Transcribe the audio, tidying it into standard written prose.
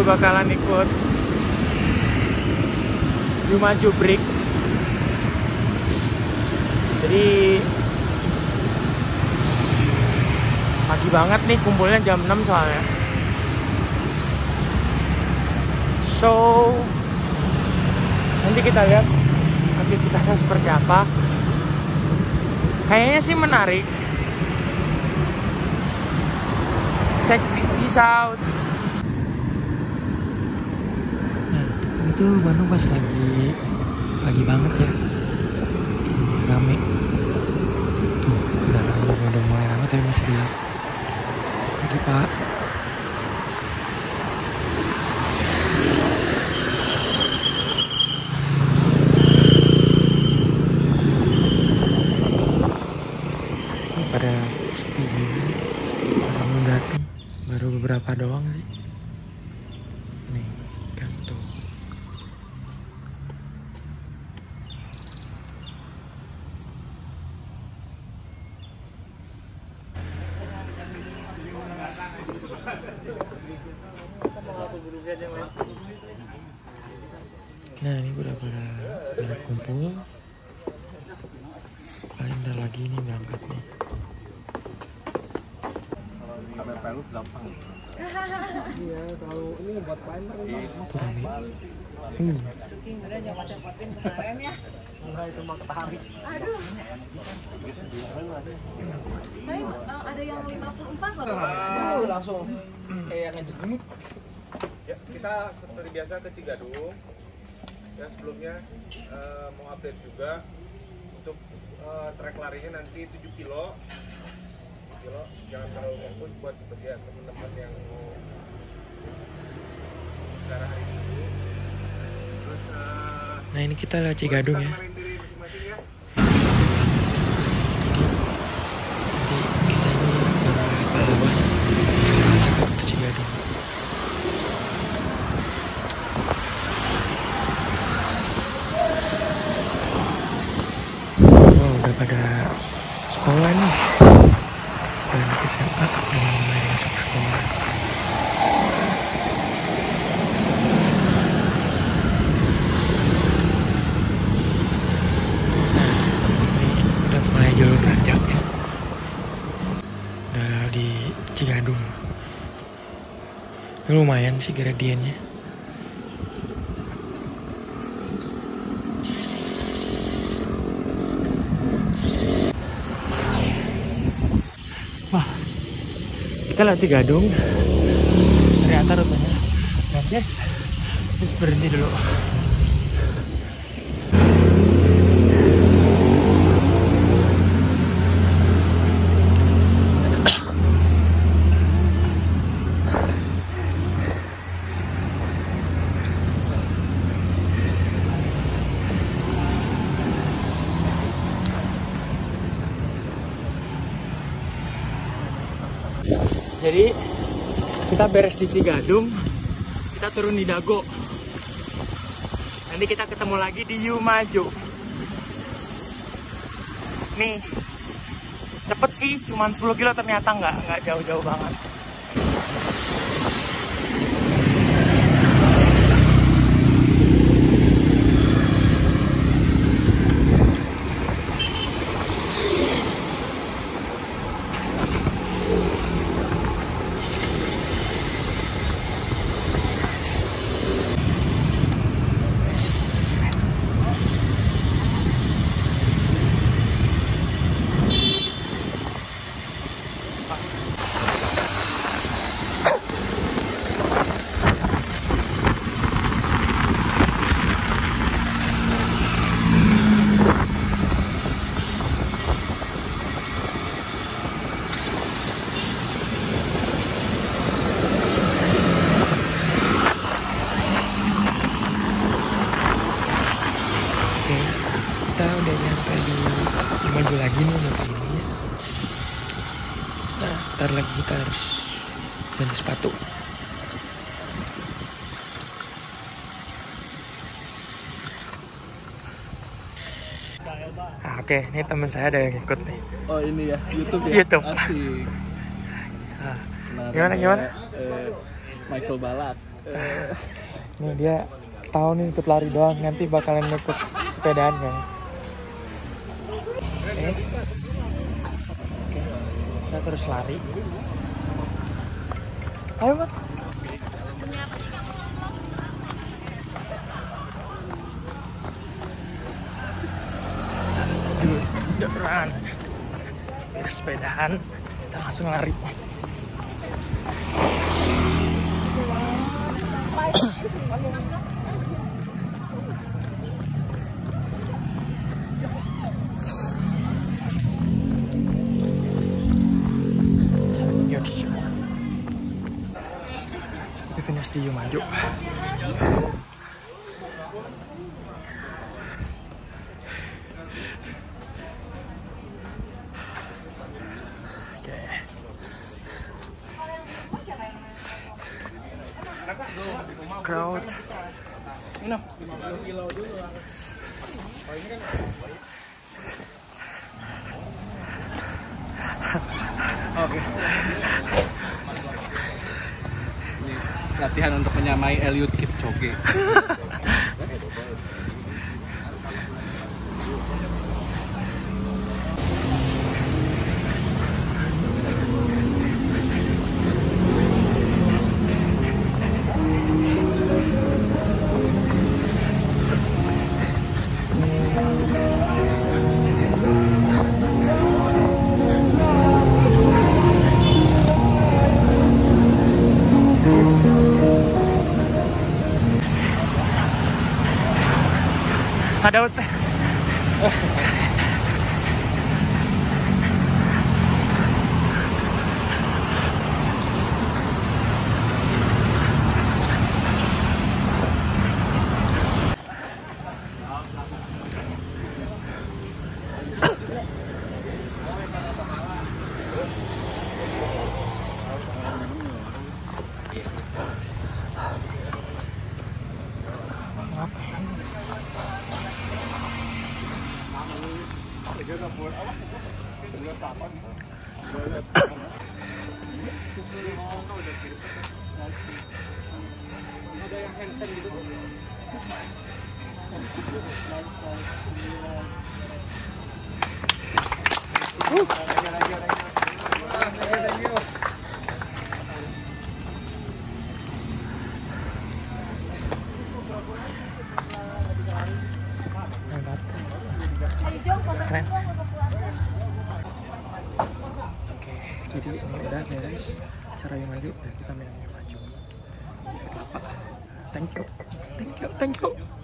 gue bakalan ikut Yumaju Break. Jadi pagi banget nih, kumpulnya jam 6 soalnya. So nanti kita lihat aktivitasnya seperti apa. Kayaknya sih menarik. Check this out. Nah, itu Bandung pas lagi pagi banget ya, rame. Tuh kendaraan juga udah mulai rame tapi masih gelap. Pagi Pak. Ini pada sepi gini. Orang belum datang, baru beberapa doang sih. Nih kan tuh. Nah ini udah pada kumpul. Paling ntar lagi nih berangkat nih. KPP lu gampang. Iya, terlalu ini buat main kan. Rame. Udah jangan cepetin kemarin ya. Enggak, itu mah ketarik. Aduh. Tapi ada yang 54 loh. Aduh, langsung kayak ngejemut. Ya, kita seperti biasa ke Cigadung. Ya sebelumnya mau update juga untuk trek larinya nanti 7 kilo. Jangan terlalu fokus buat seperti ya, teman-teman yang mau bicara hari ini. Terus Nah ini kita lihat Cigadung ya. kenalin diri masing-masing ya. Jadi kita ini baru bawah ke Cigadung. Wow, udah pada sekolah nih. Anak SMA yang mulai masuk sekolah. Ini udah mulai jalur nanjak ya. Udah di Cigadung. Ini lumayan sih gradiennya. Wah, kita lihat Cigadung. Ternyata rutenya nah guys, terus berhenti dulu. Jadi kita beres di Cigadung, kita turun di Dago. Nanti kita ketemu lagi di Yumaju. Nih, cepet sih, cuman 10 kilo ternyata nggak jauh-jauh banget. kita udah nyampe di maju lagi nih, udah finish. Nah, ntar lagi kita harus ganti sepatu. Nah, oke, ini teman saya ada yang ikut nih. Oh ini ya, YouTube ya? YouTube. Asik. Nah, Nah, gimana? Michael Balak. Nih dia tahu nih ikut lari doang, nanti bakalan ikut sepedaan kan. Oke, kita terus lari. Ayo Mat. Run. Beres sepedaan, kita langsung lari. Kita finish di Maju. Crowd. Minum 50 kilo dulu. Oh ini kan Oke. Ini latihan untuk menyamai Eliud Kipchoge. Ada teh. Keren. Oke, jadi ini udah beres acara yang Maju dan kita main yang Maju. Thank you.